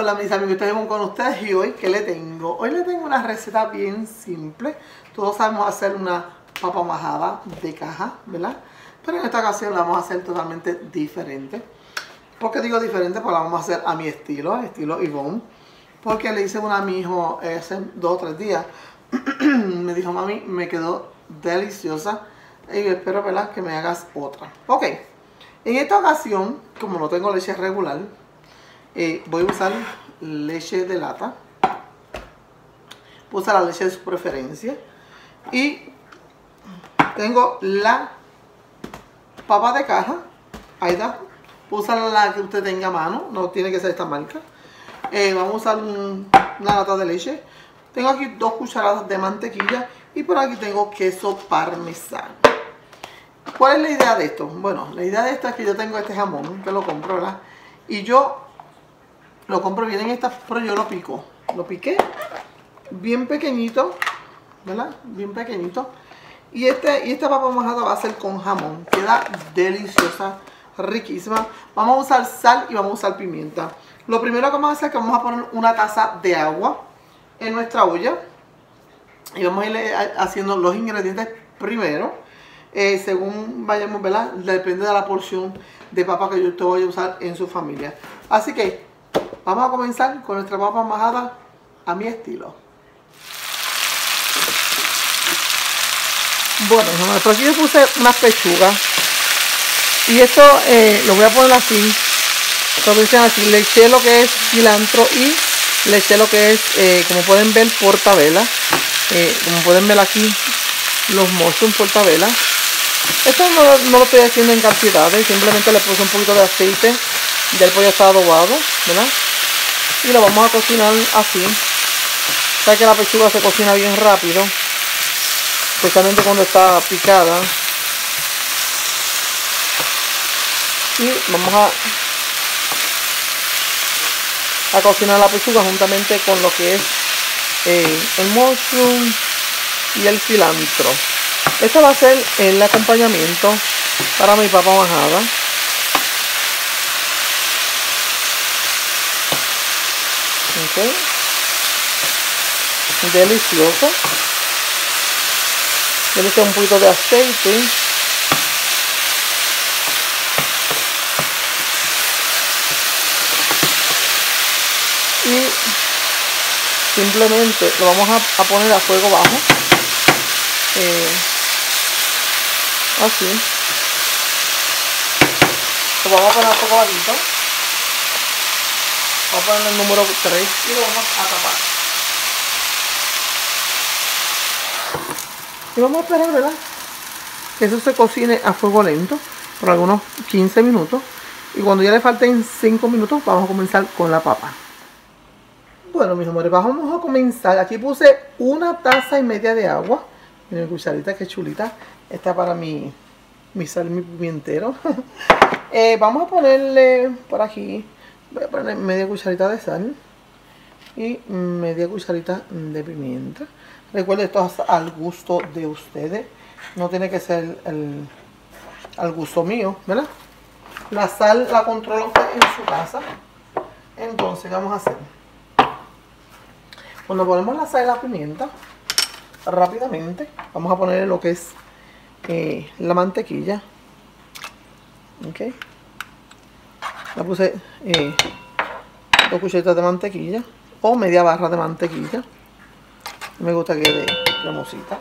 Hola mis amigos, estoy con ustedes y hoy ¿qué le tengo? Hoy le tengo una receta bien simple. Todos sabemos hacer una papa majada de caja, ¿verdad? Pero en esta ocasión la vamos a hacer totalmente diferente. ¿Por qué digo diferente? Porque la vamos a hacer a mi estilo Ivonne. Porque le hice una a mi hijo hace 2 o 3 días. Me dijo, mami, me quedó deliciosa y espero, ¿verdad?, que me hagas otra. Ok, en esta ocasión, como no tengo leche regular, voy a usar leche de lata. Voy a usar la leche de su preferencia. Y tengo la papa de caja. Ahí está. Puedo usar la que usted tenga a mano. No tiene que ser esta marca. Vamos a usar una lata de leche. Tengo aquí 2 cucharadas de mantequilla. Y por aquí tengo queso parmesano. ¿Cuál es la idea de esto? Bueno, la idea de esto es que yo tengo este jamón, que lo compro, ¿verdad? Y yo lo compro bien en esta, pero yo lo pico. Lo piqué bien pequeñito, ¿verdad? Bien pequeñito. Y esta papa majada va a ser con jamón. Queda deliciosa, riquísima. Vamos a usar sal y vamos a usar pimienta. Lo primero que vamos a hacer es que vamos a poner una taza de agua en nuestra olla. Y vamos a ir haciendo los ingredientes primero. Según vayamos, ¿verdad? Depende de la porción de papa que yo te voy a usar en su familia. Así que vamos a comenzar con nuestra papa majada a mi estilo. Bueno, por aquí yo puse unas pechugas. Y esto lo voy a poner así. Lo dicen así. Le eché lo que es cilantro y le eché lo que es, como pueden ver, portabela. Como pueden ver aquí, los mushrooms portabela. Esto no lo estoy haciendo en cantidades, simplemente le puse un poquito de aceite. Ya el pollo está adobado, ¿verdad? Y lo vamos a cocinar así. Sabe que la pechuga se cocina bien rápido, especialmente cuando está picada. Y vamos a cocinar la pechuga juntamente con lo que es el mushroom y el cilantro. Esto va a ser el acompañamiento para mi papa majada. Okay. Delicioso. Yo le eché un poquito de aceite. Y simplemente lo vamos a poner a fuego bajo. Así. Lo vamos a poner a fuego bajito. Vamos a poner el número 3 y lo vamos a tapar. Y vamos a esperar, ¿verdad?, que eso se cocine a fuego lento por algunos 15 minutos. Y cuando ya le falten 5 minutos, vamos a comenzar con la papa. Bueno, mis amores, vamos a comenzar. Aquí puse 1,5 tazas de agua. Miren, cucharita, qué chulita. Esta para mi sal, mi pimentero. Vamos a ponerle por aquí. Voy a poner media cucharita de sal y media cucharita de pimienta. Recuerden, esto es al gusto de ustedes. No tiene que ser al gusto mío, ¿verdad? La sal la controla usted en su casa. Entonces, ¿qué vamos a hacer? Cuando ponemos la sal y la pimienta, rápidamente vamos a poner lo que es la mantequilla. Ok. La puse 2 cucharitas de mantequilla o media barra de mantequilla. Me gusta que quede cremosita.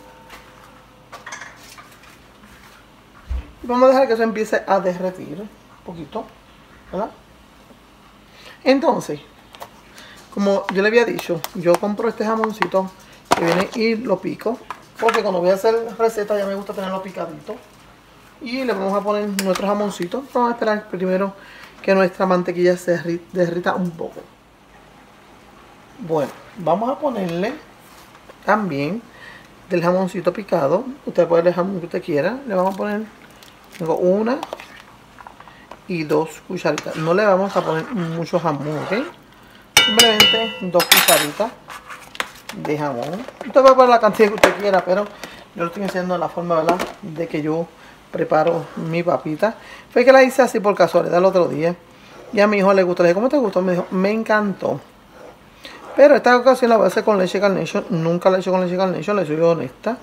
Vamos a dejar que eso empiece a derretir un poquito, ¿verdad? Entonces, como yo le había dicho, yo compro este jamoncito que viene y lo pico, porque cuando voy a hacer receta ya me gusta tenerlo picadito. Y le vamos a poner nuestro jamoncito. Vamos a esperar primero que nuestra mantequilla se derrita un poco. Bueno, vamos a ponerle también del jamoncito picado. Usted puede el jamón que usted quiera. Le vamos a poner, tengo 1 y 2 cucharitas. No le vamos a poner mucho jamón, ¿ok? Simplemente 2 cucharitas de jamón. Usted va a poner la cantidad que usted quiera, pero yo lo estoy haciendo de la forma, ¿verdad?, de que yo preparo mi papita. Fue que la hice así por casualidad el otro día. Y a mi hijo le gustó. Le dije, ¿cómo te gustó? Me dijo, me encantó. Pero esta ocasión la voy a hacer con leche Carnation. Nunca la he hecho con leche Carnation, le soy honesta.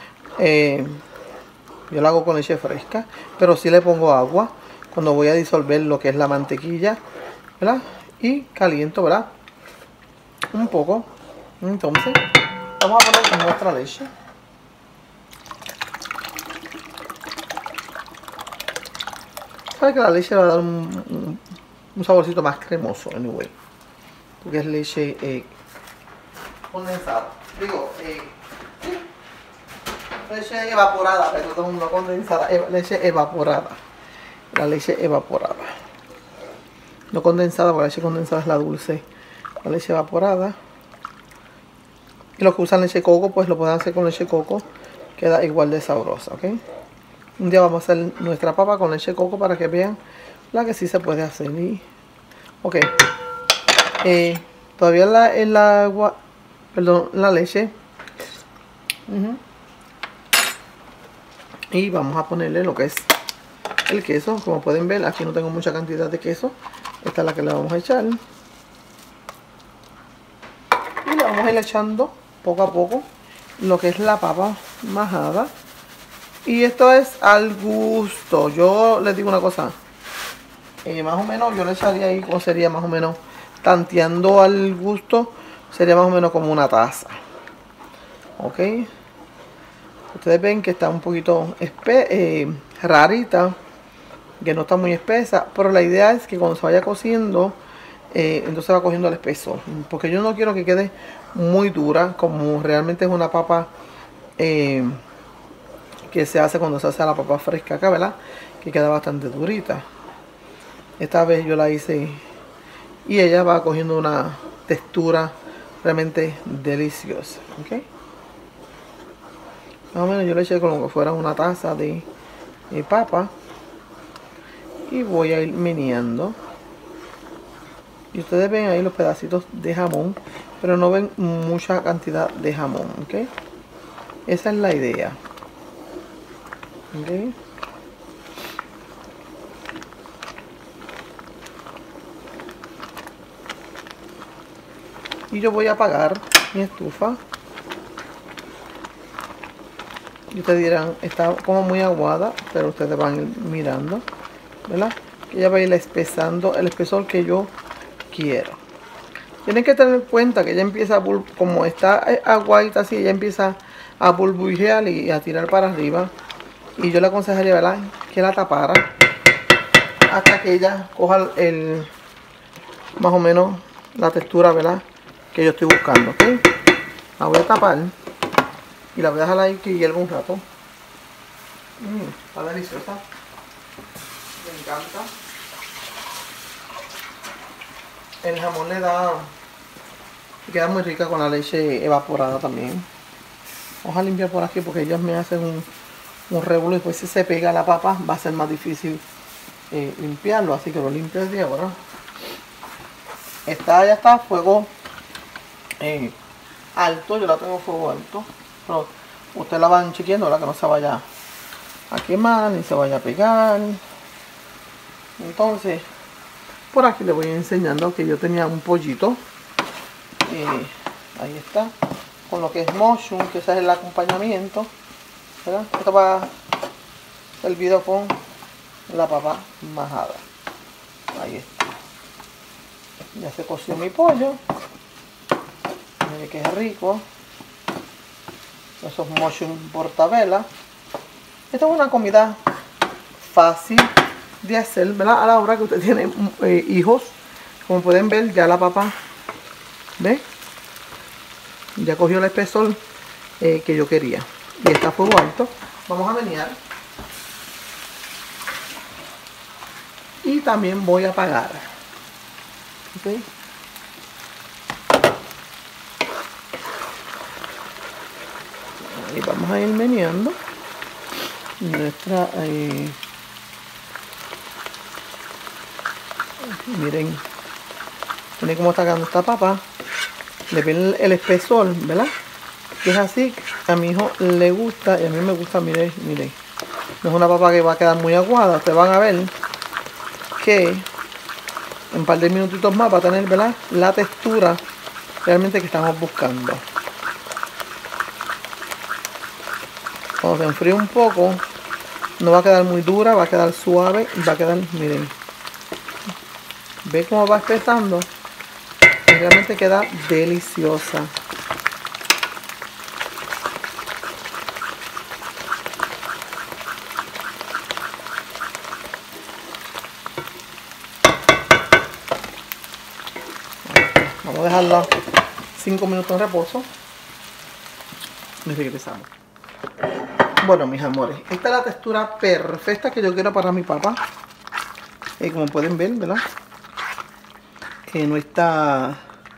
Yo la hago con leche fresca, pero sí le pongo agua cuando voy a disolver lo que es la mantequilla, ¿verdad? Y caliento, ¿verdad? Un poco. Entonces, vamos a poner nuestra leche. Sabe que la leche va a dar un saborcito más cremoso, anyway. Porque es leche condensada. Digo, leche evaporada, perdón, no condensada, leche evaporada. La leche evaporada. No condensada, porque la leche condensada es la dulce. La leche evaporada. Y los que usan leche coco, pues lo pueden hacer con leche coco. Queda igual de sabrosa, ¿ok? Un día vamos a hacer nuestra papa con leche coco para que vean la que sí se puede hacer. Y, ok. Todavía el agua, perdón, la leche. Y vamos a ponerle lo que es el queso. Como pueden ver, aquí no tengo mucha cantidad de queso. Esta es la que le vamos a echar. Y le vamos a ir echando poco a poco lo que es la papa majada. Y esto es al gusto. Yo les digo una cosa. Más o menos yo le echaría ahí, como sería más o menos, tanteando al gusto, sería más o menos como una taza. Ok. Ustedes ven que está un poquito rarita, que no está muy espesa, pero la idea es que cuando se vaya cociendo, entonces va cogiendo el espesor, porque yo no quiero que quede muy dura, como realmente es una papa que se hace cuando se hace la papa fresca acá, ¿verdad? Que queda bastante durita. Esta vez yo la hice y ella va cogiendo una textura realmente deliciosa, ¿ok? Más o menos yo le eché como que fuera una taza de papa. Y voy a ir meneando. Y ustedes ven ahí los pedacitos de jamón, pero no ven mucha cantidad de jamón, ¿ok? Esa es la idea. ¿Ok? Y yo voy a apagar mi estufa. Y ustedes dirán, está como muy aguada, pero ustedes van a ir mirando, ¿verdad? Que ella va a ir espesando el espesor que yo quiero. Tienen que tener en cuenta que ella empieza a como está aguadita así, ella empieza a burbujear y a tirar para arriba. Y yo le aconsejaría, ¿verdad?, que la tapara hasta que ella coja más o menos la textura, ¿verdad?, que yo estoy buscando, ¿ok? La voy a tapar y la voy a dejar ahí que hierva un rato. Está deliciosa. Me encanta. El jamón le da, queda muy rica con la leche evaporada también. Vamos a limpiar por aquí porque ellos me hacen un revuelo y después si se pega la papa va a ser más difícil limpiarlo, así que lo limpio desde ahora. Esta ya está a fuego alto, yo la tengo a fuego alto, pero ustedes la van chequeando, ¿verdad?, que no se vaya a quemar ni se vaya a pegar. Entonces por aquí les voy enseñando que yo tenía un pollito, ahí está, con lo que es mushroom, que ese es el acompañamiento, ¿verdad? Esto va servido con la papa majada. Ahí está. Ya se coció mi pollo. Miren que es rico. Esos mushroom portabella. Esta es una comida fácil de hacer, ¿verdad?, a la hora que usted tiene hijos. Como pueden ver, ya la papa, ¿ve?, ya cogió el espesor que yo quería. Y está a fuego alto. Vamos a menear. Y también voy a apagar. ¿Okay? Y vamos a ir meneando nuestra miren cómo está quedando esta papa. Le ven el espesor, ¿verdad?, que es así. A mi hijo le gusta y a mí me gusta. Miren, no es una papa que va a quedar muy aguada. Ustedes van a ver que en un par de minutitos más va a tener, ¿verdad?, la textura realmente que estamos buscando. Cuando se enfríe un poco, no va a quedar muy dura, va a quedar suave y va a quedar, miren, ve cómo va espesando y realmente queda deliciosa. Vamos a dejarla 5 minutos en reposo y regresamos. Bueno, mis amores, esta es la textura perfecta que yo quiero para mi papa. Como pueden ver, ¿verdad? No está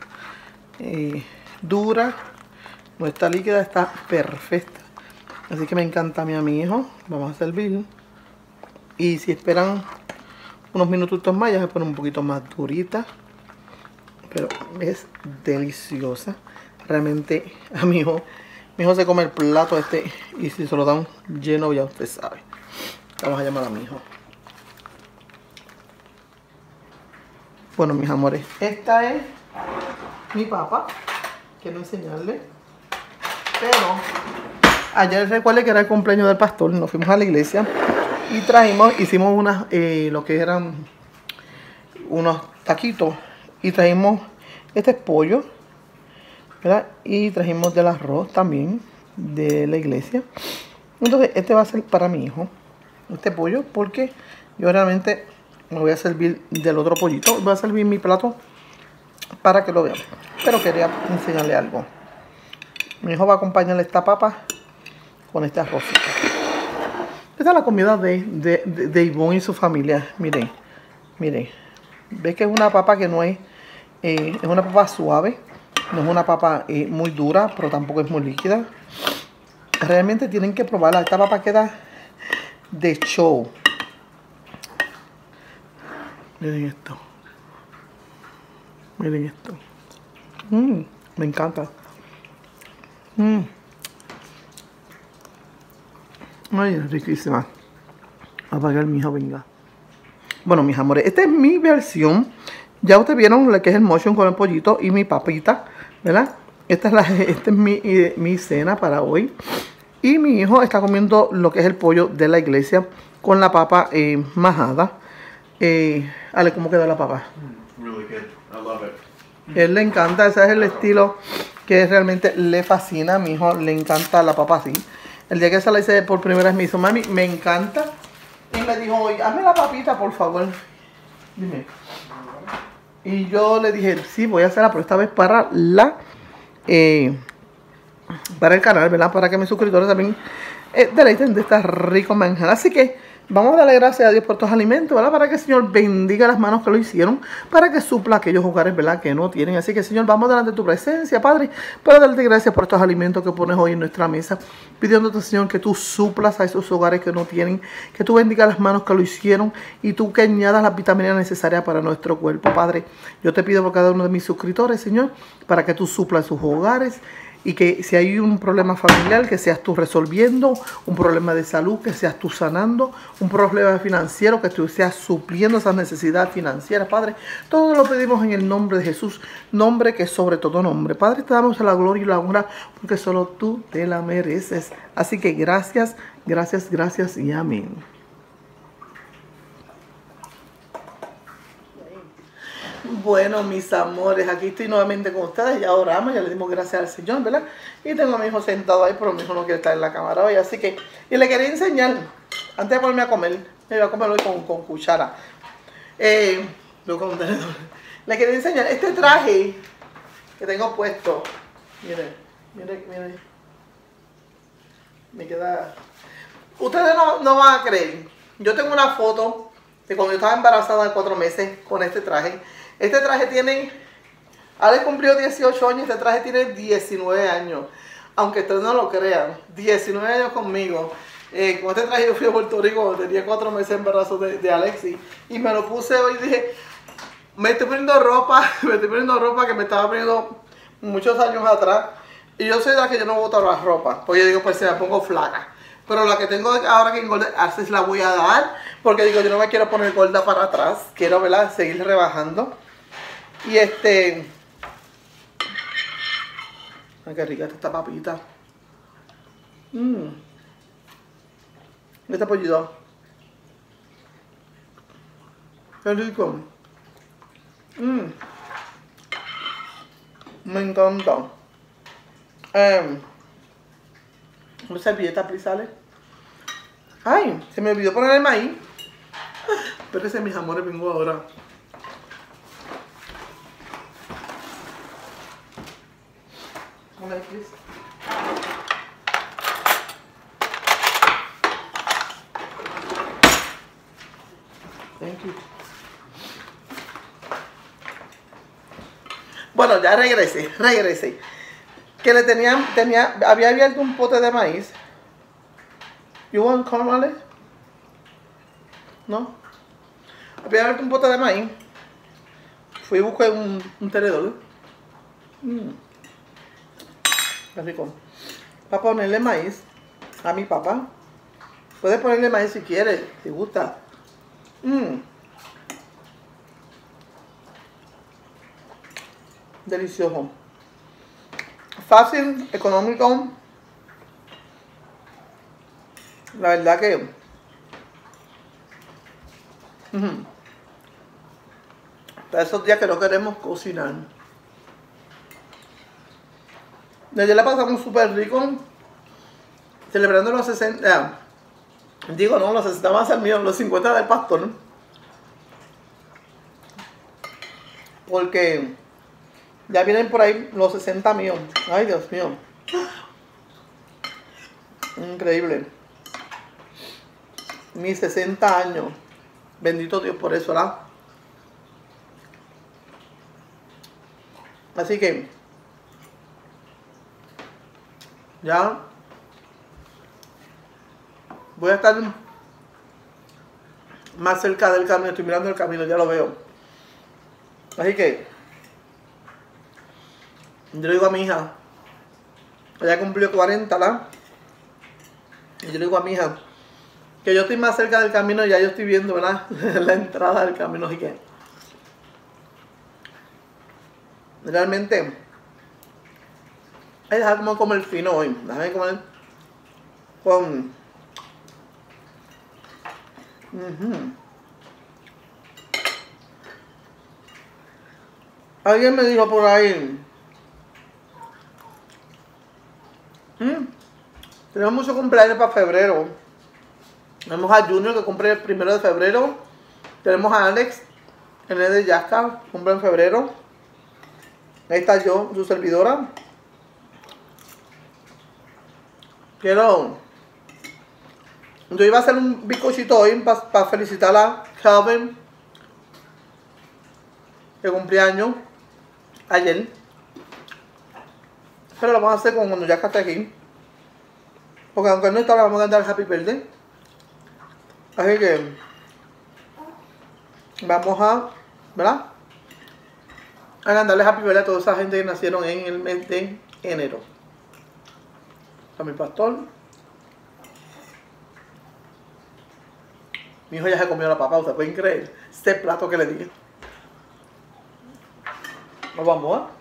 dura, no está líquida, está perfecta. Así que me encanta a mi hijo. Vamos a servir. Y si esperan unos minutitos más, ya se pone un poquito más durita. Pero es deliciosa. Realmente a mi hijo se come el plato este y si se lo dan lleno ya usted sabe. Vamos a llamar a mi hijo. Bueno, mis amores, esta es mi papa. Quiero enseñarle. Pero ayer recuerden que era el cumpleaños del pastor. Nos fuimos a la iglesia y hicimos unas, lo que eran unos taquitos. Y trajimos, este es pollo, ¿verdad? Y trajimos del arroz también de la iglesia. Entonces este va a ser para mi hijo, este pollo, porque yo realmente me voy a servir del otro pollito. Voy a servir mi plato para que lo vean. Pero quería enseñarle algo. Mi hijo va a acompañarle esta papa con este arrocito. Esta es la comida de Ivonne y su familia. Miren, miren. Ves que es una papa que no es una papa suave, no es una papa muy dura, pero tampoco es muy líquida. Realmente tienen que probarla. Esta papa queda de show. Miren esto. Miren esto. Me encanta. Ay, es riquísima. A apagar mi hijo, venga. Bueno, mis amores, esta es mi versión. Ya ustedes vieron lo que es el motion con el pollito y mi papita, ¿verdad? Esta es mi cena para hoy. Y mi hijo está comiendo lo que es el pollo de la iglesia con la papa majada. Ale, ¿cómo quedó la papa? Really good. I love it. Él le encanta, ese es el estilo que realmente le fascina. A mi hijo le encanta la papa así. El día que se la hice por primera vez me hizo, mami, me encanta. Y me dijo, oye, hazme la papita, por favor. Dime. Y yo le dije, sí, voy a hacerla, pero esta vez para para el canal, ¿verdad? Para que mis suscriptores también deleiten de esta rico manjar. Así que vamos a darle gracias a Dios por estos alimentos, ¿verdad? Para que el Señor bendiga las manos que lo hicieron, para que supla aquellos hogares, ¿verdad?, que no tienen. Así que, Señor, vamos delante de tu presencia, Padre, para darte gracias por estos alimentos que pones hoy en nuestra mesa, pidiéndote, Señor, que tú suplas a esos hogares que no tienen, que tú bendigas las manos que lo hicieron y tú que añadas las vitaminas necesarias para nuestro cuerpo, Padre. Yo te pido por cada uno de mis suscriptores, Señor, para que tú suplas sus hogares. Y que si hay un problema familiar, que seas tú resolviendo, un problema de salud, que seas tú sanando, un problema financiero, que tú seas supliendo esas necesidades financieras, Padre. Todo lo pedimos en el nombre de Jesús, nombre que es sobre todo nombre. Padre, te damos la gloria y la honra porque solo tú te la mereces. Así que gracias, gracias, gracias y amén. Bueno, mis amores, aquí estoy nuevamente con ustedes. Ya oramos, ya le dimos gracias al Señor, ¿verdad? Y tengo a mi hijo sentado ahí, pero mi hijo no quiere estar en la cámara hoy. Así que, y le quería enseñar, antes de ponerme a comer, me iba a comer hoy con cuchara. Le quería enseñar este traje que tengo puesto. Miren, miren, miren. Me queda... Ustedes no van a creer. Yo tengo una foto de cuando yo estaba embarazada de 4 meses con este traje. Este traje tiene, Ale cumplió 18 años, este traje tiene 19 años. Aunque ustedes no lo crean, 19 años conmigo. Con este traje yo fui a Puerto Rico, tenía 4 meses de embarazo de Alexis. Y me lo puse hoy y dije, me estoy poniendo ropa que me estaba poniendo muchos años atrás. Y yo soy de la que yo no boto la ropa, porque yo digo, pues se me pongo flaca. Pero la que tengo ahora que engordar, así la voy a dar. Porque digo, yo no me quiero poner gorda para atrás. Quiero, ¿verdad? Seguir rebajando. Y Ay, qué rica está esta papita. Este pollito. Qué rico. Me encanta. Una servilleta, please. Ay, se me olvidó poner el maíz. Pero ese, mis amores, vengo ahora. Una vez, please. Thank you. Bueno, ya regresé. Que le había abierto un pote de maíz. You want cornroles? ¿No? Había abierto un pote de maíz. Fui y busqué un tenedor. Qué rico. Para ponerle maíz a mi papá. Puedes ponerle maíz si quieres, si gusta. Delicioso. Fácil, económico. La verdad que para esos días que no queremos cocinar. Ayer la pasamos súper rico celebrando los 60. Digo, no, los 60 más al mío, los 50 del pastor, ¿no? Porque ya vienen por ahí los 60 míos. Ay, Dios mío. Increíble. Mis 60 años. Bendito Dios por eso, ¿verdad? Así que ya voy a estar más cerca del camino. Estoy mirando el camino, ya lo veo. Así que yo le digo a mi hija, ella cumplió 40, ¿la? Y yo le digo a mi hija que yo estoy más cerca del camino, ya yo estoy viendo, ¿verdad? La entrada del camino, así que realmente ay, déjame comer fino hoy. Déjame comer con Alguien me dijo por ahí tenemos muchos cumpleaños para febrero. Tenemos a Junior que cumple el 1 de febrero. Tenemos a Alex, el de Yasca, cumple en febrero. Ahí está yo, su servidora. Yo iba a hacer un bizcochito hoy para felicitar a Calvin, que cumpleaños ayer. Pero lo vamos a hacer cuando Yasca esté aquí. Porque aunque no está, le vamos a cantar Happy Birthday. Así que vamos a, ¿verdad? A cantarle Happy Birthday a toda esa gente que nacieron en el mes de enero. A mi pastor. Mi hijo ya se comió la papa, ¿ustedes pueden creer? Este plato que le di. Nos vamos, ¿eh?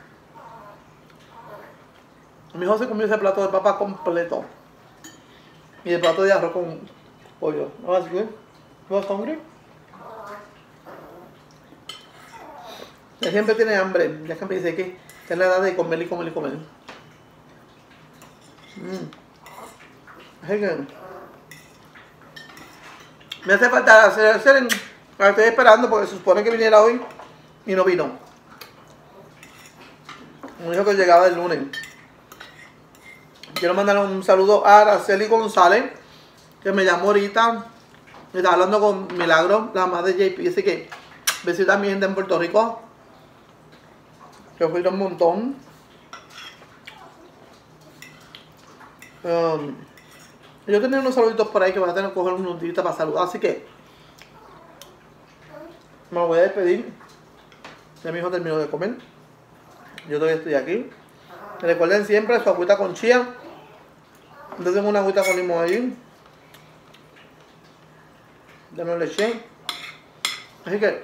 Mi hijo se comió ese plato de papa completo. Y el plato de arroz con pollo. Oh, that's good. You was hungry? Él siempre tiene hambre. Ya que me dice que es la edad de comer y comer y comer. Así que me hace falta hacer estoy esperando porque se supone que viniera hoy y no vino. Me dijo que llegaba el lunes. Quiero mandar un saludo a Araceli González, que me llamó ahorita. Estaba hablando con Milagro, la mamá de JP. Así que besito a mi gente en Puerto Rico, que fui un montón. Yo tenía unos saluditos por ahí que voy a tener que coger unos días para saludar. Así que me voy a despedir. Ya mi hijo terminó de comer. Yo todavía estoy aquí. Recuerden siempre su agüita con chía. Yo tengo una agüita con limón ahí. Ya no le eché. Así que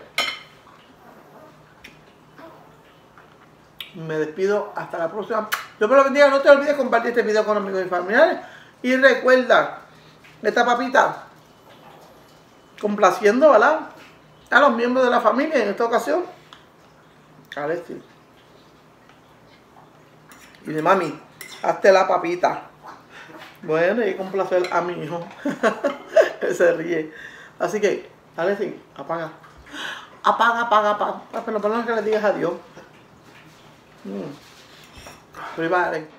me despido hasta la próxima. Dios me lo bendiga. No te olvides compartir este video con amigos y familiares. Y recuerda, esta papita complaciendo, ¿verdad?, a los miembros de la familia en esta ocasión. Alexis. Y de mami, hazte la papita. Bueno, y complacer a mi hijo. Que se ríe. Así que, Alexis, apaga. Apaga. Pero por lo menos que le digas adiós. Preparen.